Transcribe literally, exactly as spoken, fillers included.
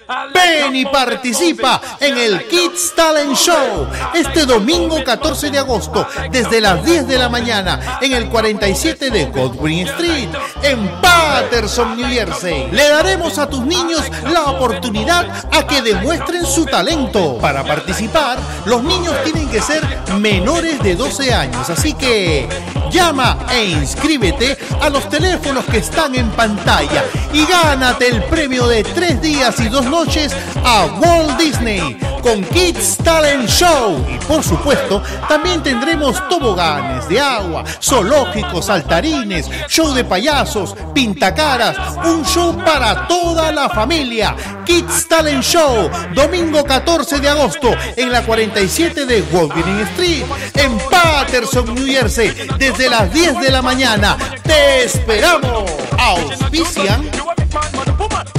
Ven y participa en el Kids Talent Show este domingo catorce de agosto desde las diez de la mañana en el cuarenta y siete de Godwin Street en Paterson, New Jersey. Le daremos a tus niños la oportunidad a que demuestren su talento. Para participar, los niños tienen que ser menores de doce años, así que llama e inscríbete a los teléfonos que están en pantalla y gánate el premio de tres días y dos noches a Walt Disney con Kids Talent Show. Y por supuesto, también tendremos toboganes de agua, zoológicos, saltarines, show de payasos, pintacaras, un show para toda la familia. Kids Talent Show, domingo catorce de agosto en la cuarenta y siete de Godwin Street en Paterson, New Jersey, desde las diez de la mañana. ¡Te esperamos! Auspician